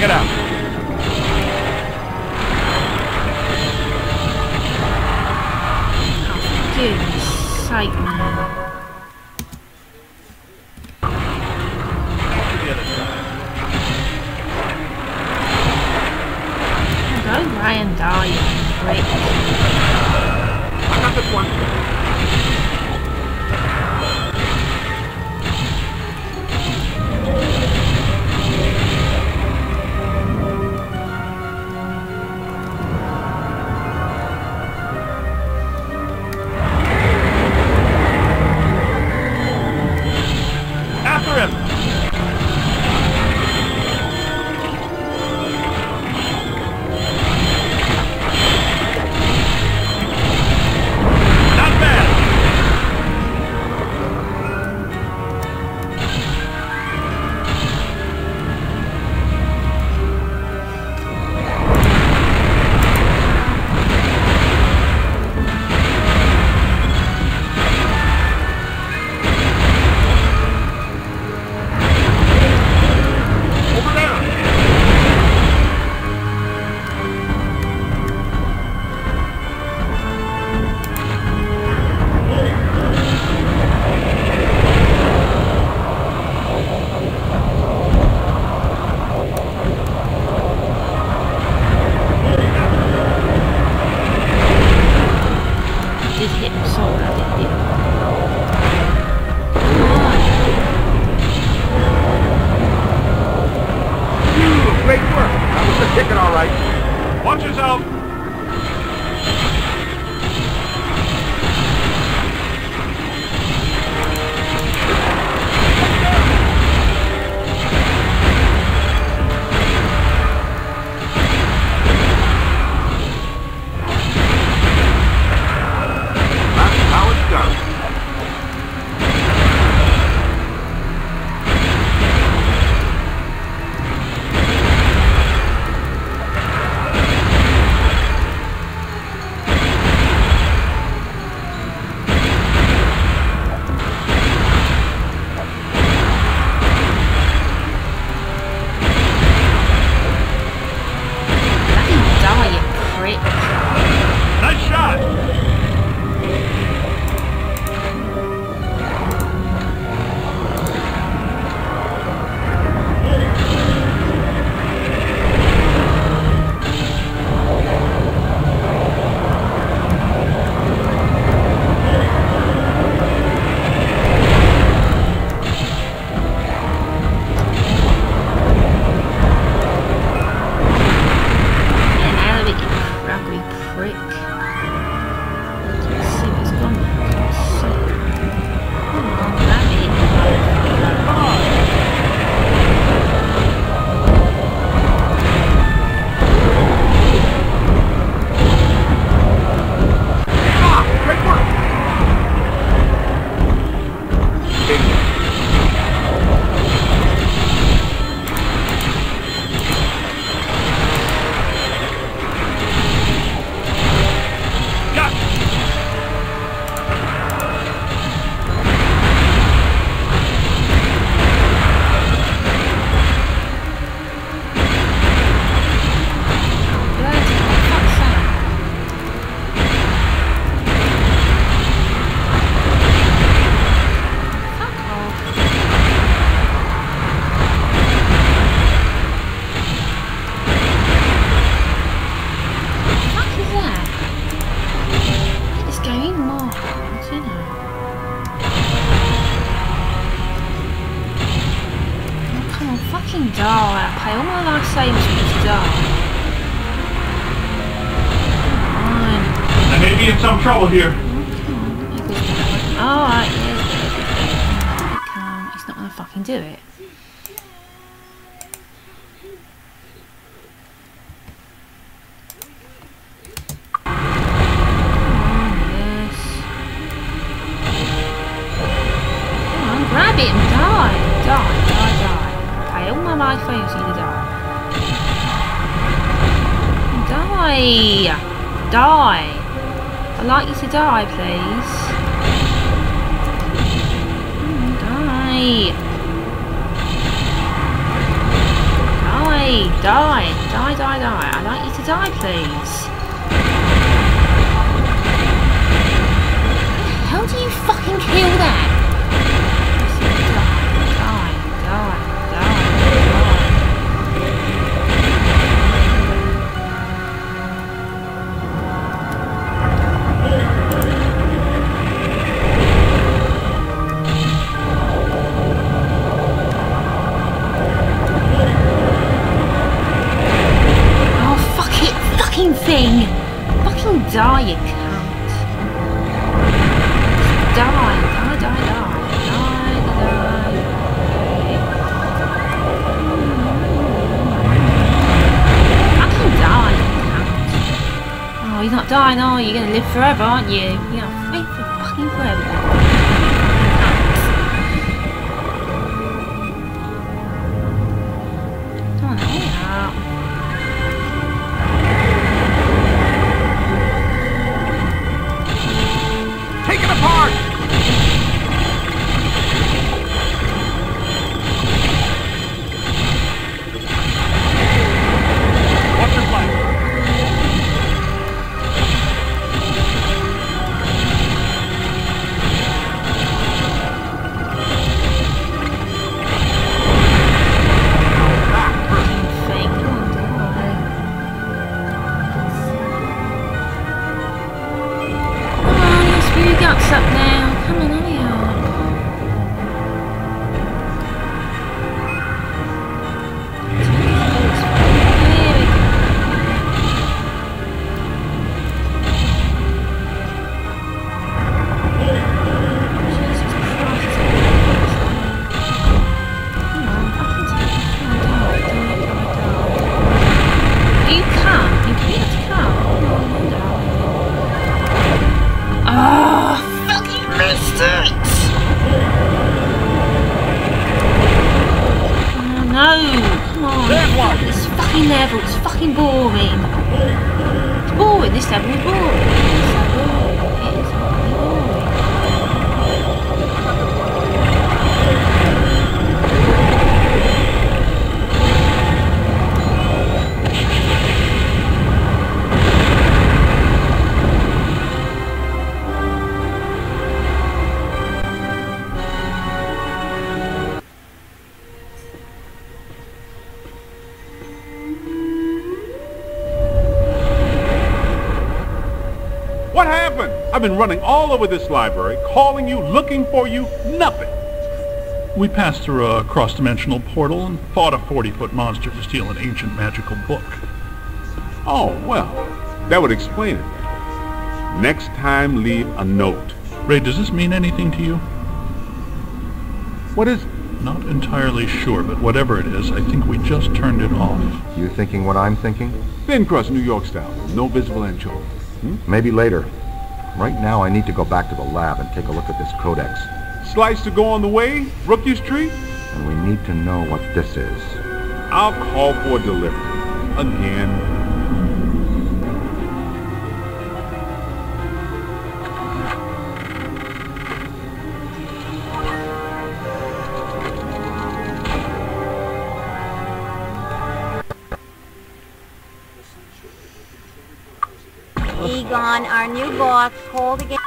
it out. Oh, for goodness sake, man. Go Ray and die, you prick. I got this one. die. I pay all my life savings for this die. Come on. I may be in some trouble here. Alright, yeah. He's not gonna fucking do it. Grab it and die. Pay all my life savings for you to die. Die. I'd like you to die, please. Die. die, die. I'd like you to die, please. How do you fucking kill that? Thing! Fucking die, you cunt! Just die, die, die, die, die, die, die. Fucking die, you cunt! Oh, you're not dying, are you? You're gonna live forever, aren't you? You're gonna live for fucking forever. Come on, hurry up. Guts up now. Come on, hurry up. Here we go. Jesus Christ. Come on, fucking die. You come. You have to come. Come on, darling. Oh, fucking missed it! Oh no, come on. This fucking level, it's fucking boring. It's boring, this level is boring. It is fucking boring. What happened? I've been running all over this library, calling you, looking for you, nothing. We passed through a cross-dimensional portal and fought a 40-foot monster to steal an ancient magical book. Oh, well, that would explain it. Next time, leave a note. Ray, does this mean anything to you? What is it? Not entirely sure, but whatever it is, I think we just turned it off. You thinking what I'm thinking? Thin crust New York style, no visible anchovy. Maybe later. Right now I need to go back to the lab and take a look at this codex. Slice to go on the way, Rookie Street? And we need to know what this is. I'll call for delivery. Again. Egon, our new boss, called again.